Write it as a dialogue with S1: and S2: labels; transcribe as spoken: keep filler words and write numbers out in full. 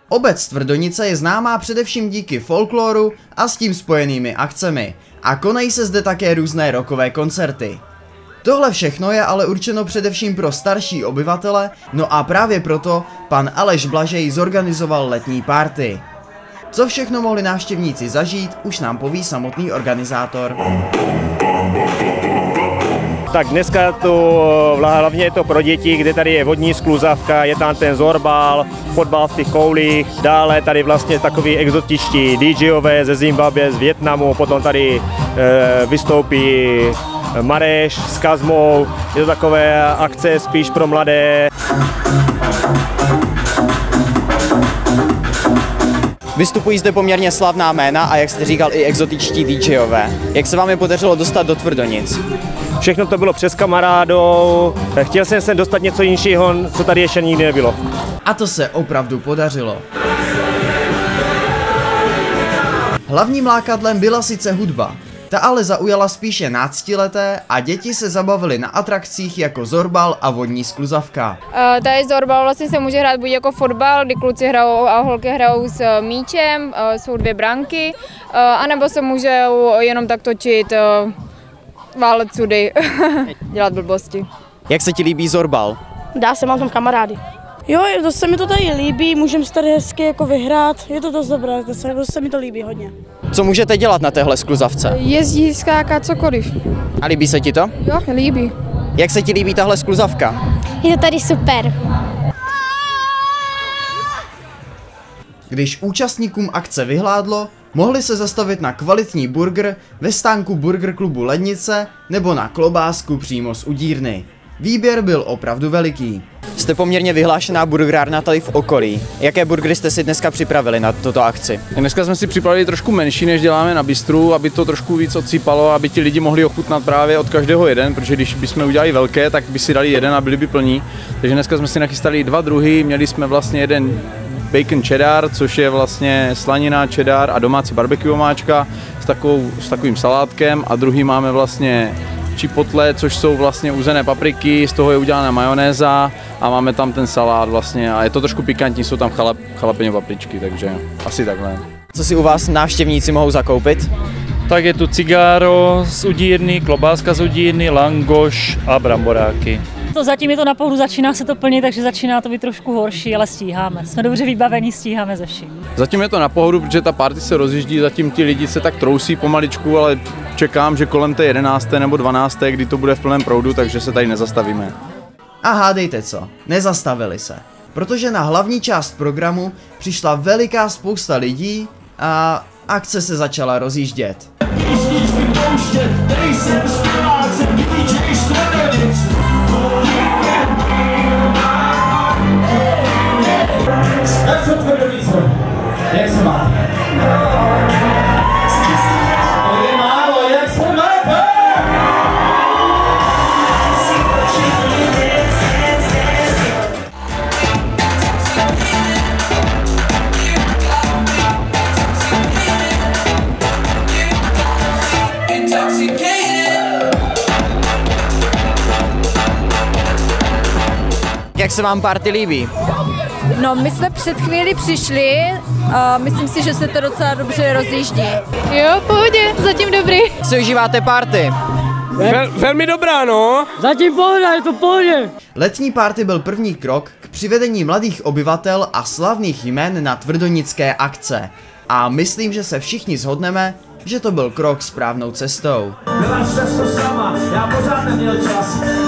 S1: Obec Tvrdonice je známá především díky folkloru a s tím spojenými akcemi a konají se zde také různé rockové koncerty. Tohle všechno je ale určeno především pro starší obyvatele, no a právě proto pan Aleš Blažej zorganizoval letní party. Co všechno mohli návštěvníci zažít, už nám poví samotný organizátor.
S2: Tak dneska to hlavně je to pro děti, kde tady je vodní skluzavka, je tam ten zorbal, fotbal v těch koulích, dále tady vlastně takový exotičtí DJové ze Zimbabwe, z Vietnamu, potom tady e, vystoupí Mareš s Kazmou, je to takové akce spíš pro mladé.
S1: Vystupují zde poměrně slavná jména a jak jste říkal i exotičtí DJové. Jak se vám je podařilo dostat do Tvrdonic?
S2: Všechno to bylo přes kamarádou, chtěl jsem sem dostat něco jiného, co tady ještě nikdy nebylo.
S1: A to se opravdu podařilo. Hlavním lákadlem byla sice hudba, ta ale zaujala spíše náctileté a děti se zabavily na atrakcích jako zorbal a vodní skluzavka.
S3: Uh, tady zorbal vlastně se může hrát buď jako fotbal, kdy kluci hrajou a holky hrajou s míčem, uh, jsou dvě branky, uh, anebo se může jenom tak točit, uh, válet sudy, dělat blbosti.
S1: Jak se ti líbí zorbal?
S4: Dá se, mám tam kamarády. Jo, to se mi to tady líbí, můžeme se tady hezky jako vyhrát, je to dost dobré, to se, to se mi to líbí hodně.
S1: Co můžete dělat na téhle skluzavce?
S3: Jezdí, skákat, cokoliv.
S1: A líbí se ti to?
S3: Jo, líbí.
S1: Jak se ti líbí tahle skluzavka?
S5: Je to tady super.
S1: Když účastníkům akce vyhládlo, mohli se zastavit na kvalitní burger ve stánku Burger klubu Lednice nebo na klobásku přímo z udírny. Výběr byl opravdu veliký. Jste poměrně vyhlášená burgerárna tady v okolí. Jaké burgery jste si dneska připravili na toto akci?
S6: Dneska jsme si připravili trošku menší, než děláme na bistru, aby to trošku víc odsýpalo, aby ti lidi mohli ochutnat právě od každého jeden, protože když bychom udělali velké, tak by si dali jeden a byli by plní. Takže dneska jsme si nachystali dva druhy, měli jsme vlastně jeden bacon cheddar, což je vlastně slanina, cheddar a domácí barbecue omáčka s, takovou, s takovým salátkem, a druhý máme vlastně chipotle, což jsou vlastně uzené papriky, z toho je udělána majonéza a máme tam ten salát vlastně a je to trošku pikantní, jsou tam chalap, chalapeňo papričky, takže asi takhle.
S1: Co si u vás návštěvníci mohou zakoupit?
S7: Tak je tu cigáro z udírny, klobáska z udírny, langoš a bramboráky.
S8: To zatím je to na pohodu, začíná se to plnit, takže začíná to být trošku horší, ale stíháme. Jsme dobře vybavení, stíháme ze vším.
S6: Zatím je to na pohodu, protože ta party se rozjíždí, zatím ti lidi se tak trousí pomaličku, ale čekám, že kolem té jedenácté nebo dvanácté, kdy to bude v plném proudu, takže se tady nezastavíme.
S1: A hádejte co, nezastavili se, protože na hlavní část programu přišla veliká spousta lidí a akce se začala rozjíždět.
S9: Jak se máte? To je málo, jak se máte?
S1: Jak se vám party líbí?
S3: No, my jsme před chvíli přišli a myslím si, že se to docela dobře rozjíždí. Jo, pohodě, zatím dobrý.
S1: Si užíváte party?
S2: Vel, velmi dobrá, no.
S8: Zatím pohoda, je to pohodě.
S1: Letní party byl první krok k přivedení mladých obyvatel a slavných jmen na tvrdonické akce. A myslím, že se všichni shodneme, že to byl krok správnou cestou.
S9: Byla často sama, já pořád neměl čas.